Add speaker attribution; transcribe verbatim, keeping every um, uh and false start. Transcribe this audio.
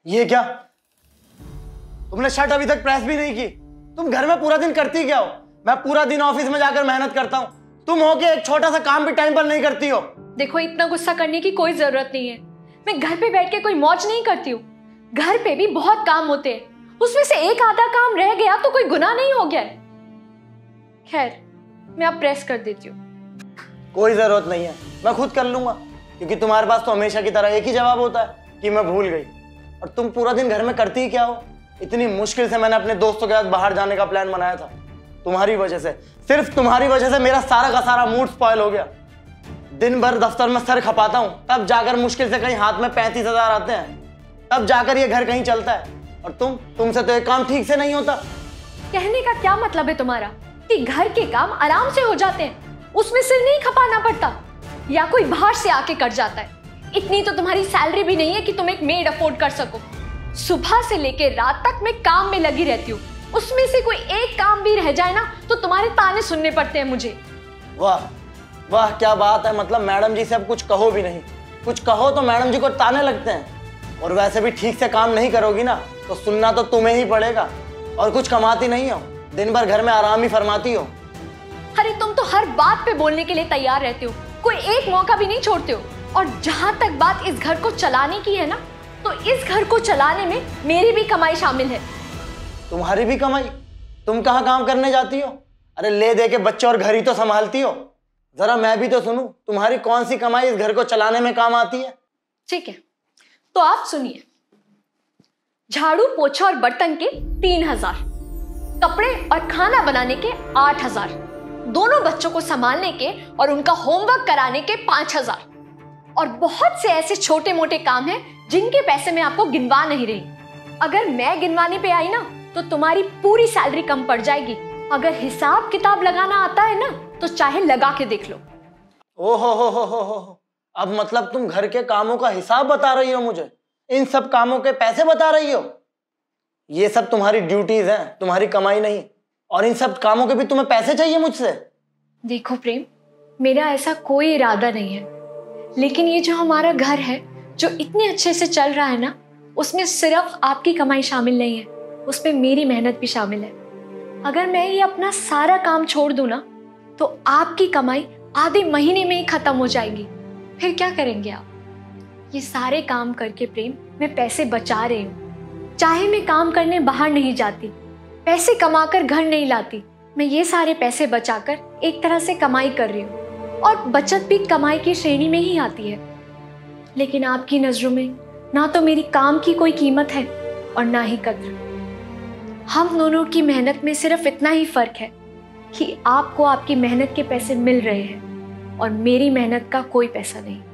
Speaker 1: ये क्या? तुमने शर्ट अभी तक प्रेस भी नहीं की। तुम घर में पूरा दिन करती क्या हो? मैं पूरा दिन ऑफिस में जाकर मेहनत करता हूँ, तुम हो के एक छोटा सा काम भी टाइम पर नहीं करती हो।
Speaker 2: देखो, इतना गुस्सा करने की कोई जरूरत नहीं है। मैं घर पे बैठ के कोई मौज नहीं करती हूँ। घर पे भी बहुत काम होते हैं, उसमें से एक आधा काम रह गया तो कोई गुनाह नहीं हो गया है। खैर, मैं अब प्रेस कर देती हूँ।
Speaker 1: कोई जरूरत नहीं है, मैं खुद कर लूंगा, क्योंकि तुम्हारे पास तो हमेशा की तरह एक ही जवाब होता है कि मैं भूल गई। और तुम पूरा दिन घर में करती ही क्या हो? इतनी मुश्किल से मैंने अपने दोस्तों के साथ बाहर जाने का प्लान बनाया था, तुम्हारी वजह से, सिर्फ तुम्हारी वजह से मेरा सारा का सारा मूड स्पॉइल हो गया। दिन भर दफ्तर में सर खपाता हूँ, तब जाकर मुश्किल से कहीं हाथ में पैंतीस हजार आते हैं, तब जाकर ये घर कहीं चलता है। और तुम तुमसे तो एक काम ठीक से नहीं होता।
Speaker 2: कहने का क्या मतलब है तुम्हारा कि घर के काम आराम से हो जाते हैं, उसमें सिर नहीं खपाना पड़ता, या कोई बाहर से आके कर जाता है? इतनी तो तुम्हारी सैलरी भी नहीं है कि तुम एक मेड अफोर्ड कर सको। सुबह से लेकर रात तक मैं काम में लगी रहती हूँ, उसमें से कोई एक काम भी रह जाए ना तो तुम्हारे ताने सुनने पड़ते हैं मुझे।
Speaker 1: वाह वाह, क्या बात है। मतलब मैडम जी से अब कुछ कहो भी नहीं, कुछ कहो तो मैडम जी को ताने लगते हैं। और वैसे भी ठीक से काम नहीं करोगी ना तो सुनना तो तुम्हें ही पड़ेगा। और कुछ कमाती नहीं हो, दिन भर घर में आराम ही फरमाती हो।
Speaker 2: अरे तुम तो हर बात पे बोलने के लिए तैयार रहते हो, कोई एक मौका भी नहीं छोड़ते हो। और जहां तक बात इस घर को चलाने की है ना, तो इस घर को चलाने में मेरी भी कमाई शामिल है।
Speaker 1: तुम्हारी भी कमाई? तुम कहाँ काम करने जाती हो? अरे ले दे के बच्चे और घर ही तो संभालती हो। जरा मैं भी तो सुनूं, तुम्हारी कौन सी कमाई इस घर को चलाने में काम आती है?
Speaker 2: ठीक है, तो आप सुनिए। झाड़ू पोछा और बर्तन के तीन हजार, कपड़े और खाना बनाने के आठ हजार, दोनों बच्चों को संभालने के और उनका होमवर्क कराने के पांच हजार, और बहुत से ऐसे छोटे मोटे काम हैं जिनके पैसे मैं आपको गिनवा नहीं रही। अगर मैं गिनवाने पे आई ना तो तुम्हारी पूरी सैलरी कम पड़ जाएगी। अगर हिसाब किताब लगाना आता है ना तो चाहे लगा के देख लो।
Speaker 1: ओ हो हो हो हो हो, अब मतलब तुम घर के कामों का हिसाब बता रही हो मुझे, इन सब कामों के पैसे बता रही हो? ये सब तुम्हारी ड्यूटीज हैं, तुम्हारी कमाई नहीं। और इन सब कामों के भी तुम्हें पैसे चाहिए मुझसे?
Speaker 2: देखो प्रेम, मेरा ऐसा कोई इरादा नहीं है, लेकिन ये जो हमारा घर है जो इतने अच्छे से चल रहा है ना, उसमें सिर्फ आपकी कमाई शामिल नहीं है, उसमें मेरी मेहनत भी शामिल है। अगर मैं ये अपना सारा काम छोड़ दूं ना तो आपकी कमाई आधे महीने में ही खत्म हो जाएगी। फिर क्या करेंगे आप? ये सारे काम करके प्रेम मैं पैसे बचा रही हूँ। चाहे मैं काम करने बाहर नहीं जाती, पैसे कमाकर घर नहीं लाती, मैं ये सारे पैसे बचाकर एक तरह से कमाई कर रही हूँ। और बचत भी कमाई की श्रेणी में ही आती है। लेकिन आपकी नजरों में ना तो मेरी काम की कोई कीमत है और ना ही कद्र। हम दोनों की मेहनत में सिर्फ इतना ही फर्क है कि आपको आपकी मेहनत के पैसे मिल रहे हैं और मेरी मेहनत का कोई पैसा नहीं।